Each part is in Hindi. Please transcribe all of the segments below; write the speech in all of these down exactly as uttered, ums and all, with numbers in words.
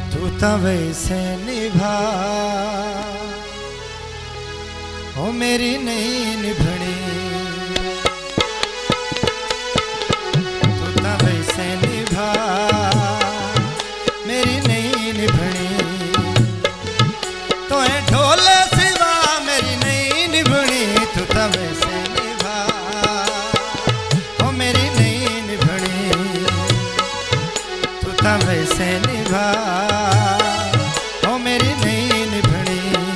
तू तो वैसे निभा हो मेरी नहीं निभनी, तू तो वैसे निभा मेरी नहीं निभनी, तो है ढोल सिवा मेरी नहीं निभनी, तू तो वैसे निभा हो मेरी नहीं निभनी, तू तो वैसे निभा हो मेरी नहीं निभनी।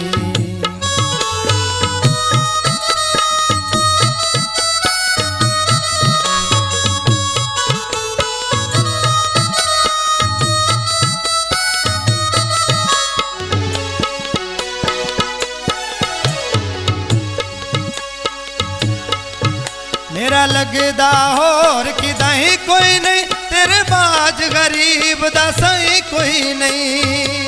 मेरा लगदा होर किदा ही कोई नहीं, तेरे बाज गरीब दा सही कोई नहीं।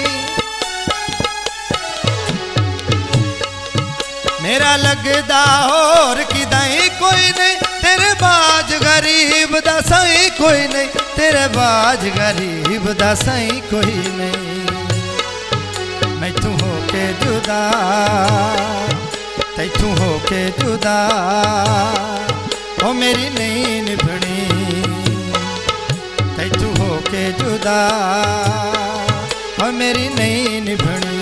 मेरा लगदा होर किदा ही कोई नहीं, तेरे बाज गरीब दा सही कोई नहीं, तेरे बाज गरीब दा सही कोई नहीं। मैं तू होके जुदा तैथू होके जुदा हो मेरी नहीं निभनी, तैथू होके जुदा हो मेरी नहीं निभनी,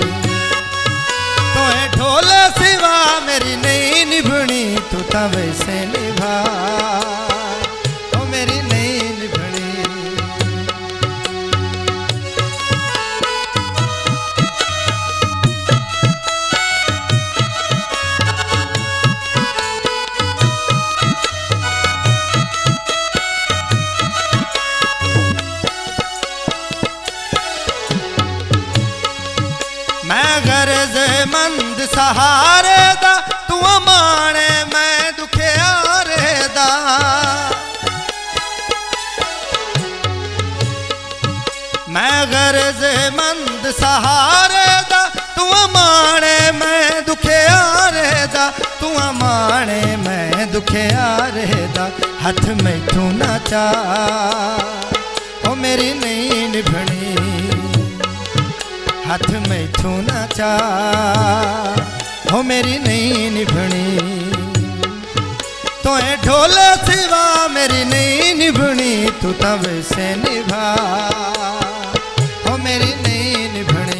तो है ढोल सिवा मेरी नहीं निभनी, तू तो वैसे निभा हो मेरी नहीं निभनी। मैं गरज मंद सहारे दा, तू माने मैं दुखियारे दा। मैं गरज मंद सहारे दा, तू माने मैं दुखियारे दा, तू माने मैं दुखियारे दा। हथ में तू ना चा हो मेरी नहीं निभनी, हाथ में थू ना चा हो मेरी नहीं निभनी, तो है ढोल सिवा मेरी नहीं निभनी, तू तो वैसे निभा हो मेरी नहीं निभनी।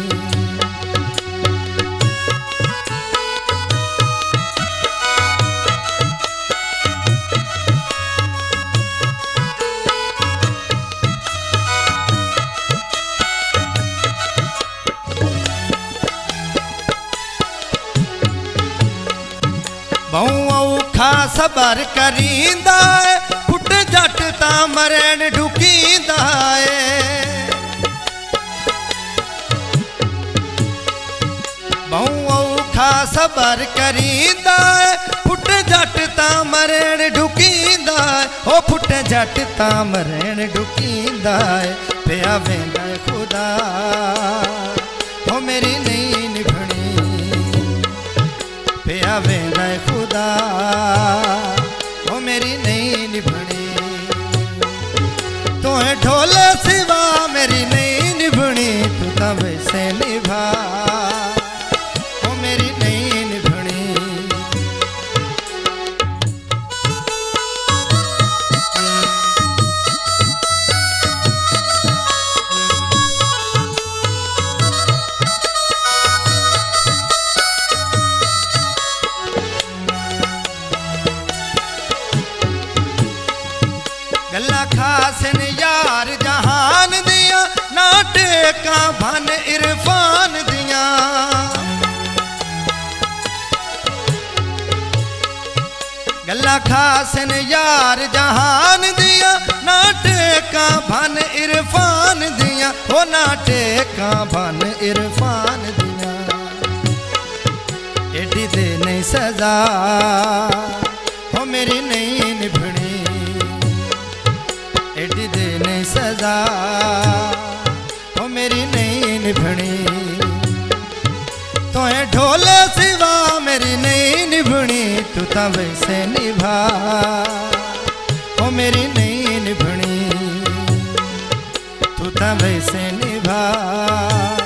बहु औखा सबर करींदा है, फुट जट ता मरण ढुकींदा है। बहु औखा सबर करींदा है, फुट जट ता मरण ढुकींदा है, ओ फुट जट ता मरण ढुकींदा है। पिया वेंदा खुदा हो मेरी नहीं निभनी, पिया वेंदा खुदा हो मेरी नहीं निभनी, तो है ढोल सिवा मेरी नहीं निभनी, तू तो वैसे निभा हो मेरी नहीं निभनी। गल्ला खासन यार जहान दिया, ना टेका भन इरफान दिया। गल्ला खासन यार जहान दिया, ना टेका भन इरफान दिया, हो ना टेका भन इरफान दिया। एडी दे नहीं सजा हो मेरी नहीं निभनी, एडी दे नहीं सजा हो मेरी नहीं निभनी, तो है ढोल सिवा मेरी नहीं निभनी, तू तो वैसे निभा हो मेरी नहीं निभनी, तू तो वैसे निभा।